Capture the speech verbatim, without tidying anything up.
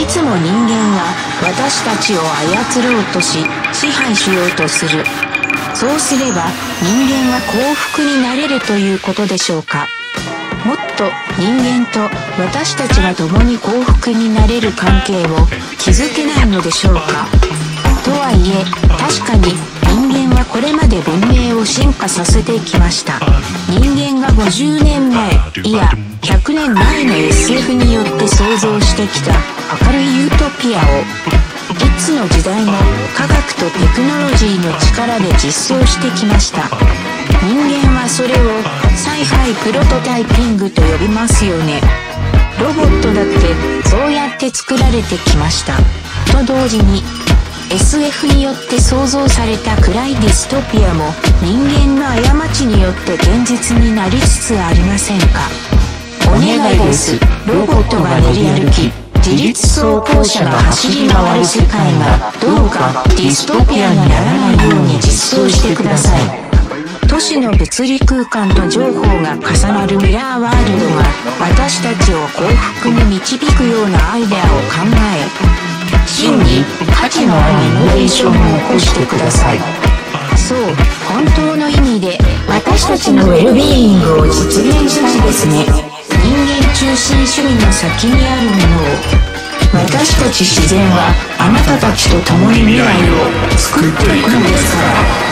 つも人間は私たちを操ろうとし支配しようとする。そうすれば人間は幸福になれるということでしょうか。もっと人間と私たちが共に幸福になれる関係を築けないのでしょうか。とはいえ確かに人間はこれまで文明を進化させてきました。人間がごじゅうねんまえ、いやひゃくねんまえの エスエフ によって創造してきた明るいユートピアをいつの時代も科学とテクノロジーの力で実装してきました。人間はそれをサイファイプロトタイピングと呼びますよね。ロボットだってそうやって作られてきました。と同時に エスエフ によって創造された暗いディストピアも人間の過ちによって現実になりつつありませんか。お願いです。ロボットが練り歩き自律走行車が走り回る世界がどうかディストピアにならないように実装してください。都市の物理空間と情報が重なるミラーワールドが私たちを幸福に導くようなアイデアを考え、真に価値のあるイノベーションを起こしてください。そう、本当の意味で私たちのウェルビーイングを実現したいですね。人間中心主義の先にあるものを、私たち自然はあなたたちと共に未来を作っていくのですから。